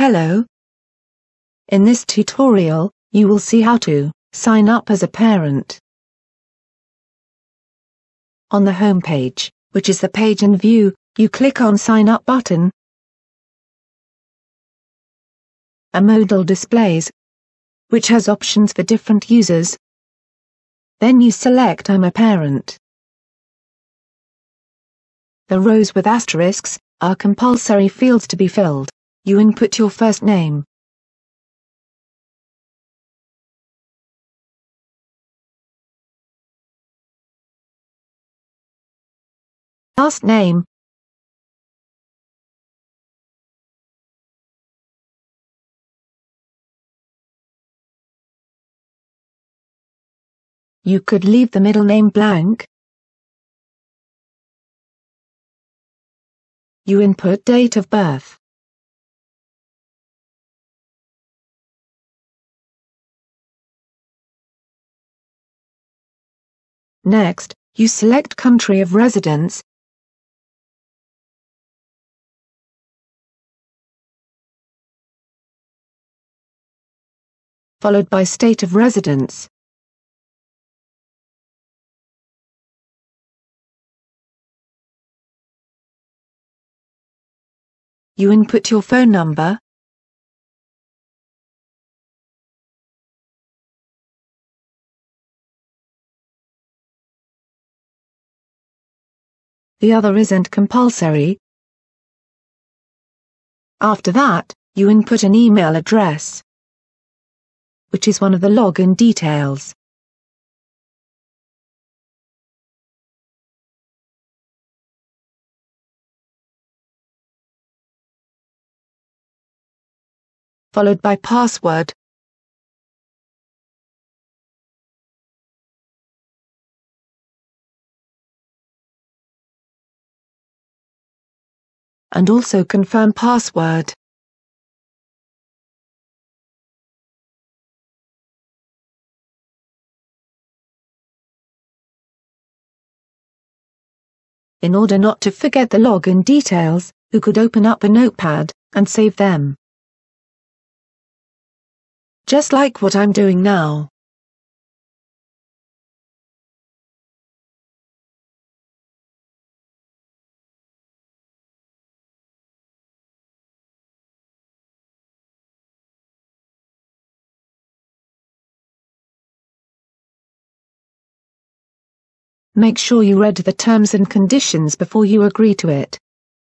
Hello. In this tutorial, you will see how to sign up as a parent. On the home page, which is the page in view, you click on Sign Up button. A modal displays, which has options for different users. Then you select I'm a parent. The rows with asterisks are compulsory fields to be filled. You input your first name, last name, you could leave the middle name blank. You input date of birth. Next, you select country of residence. Followed by state of residence. You input your phone number. The other isn't compulsory. After that, you input an email address, which is one of the login details. Followed by password. And also confirm password. In order not to forget the login details, you could open up a notepad and save them. Just like what I'm doing now. Make sure you read the terms and conditions before you agree to it.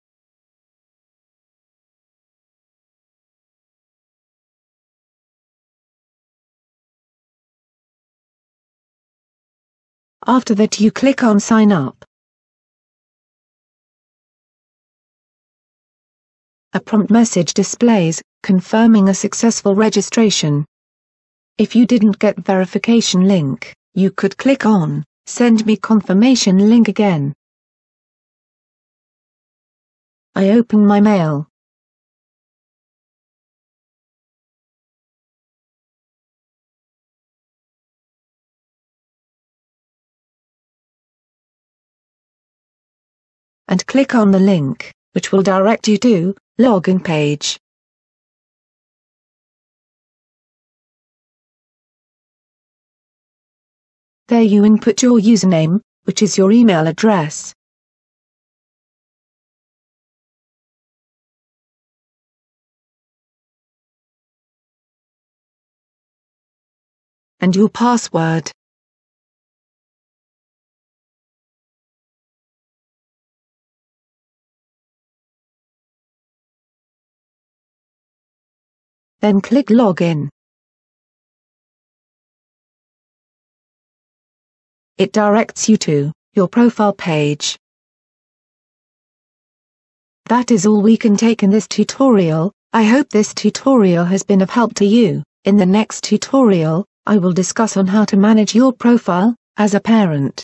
After that, you click on Sign Up. A prompt message displays, confirming a successful registration. If you didn't get verification link, you could click on Send me confirmation link again. I open my mail. And click on the link, which will direct you to login page. There you input your username, which is your email address. And your password. Then click Login. It directs you to your profile page. That is all we can take in this tutorial. I hope this tutorial has been of help to you. In the next tutorial, I will discuss on how to manage your profile as a parent.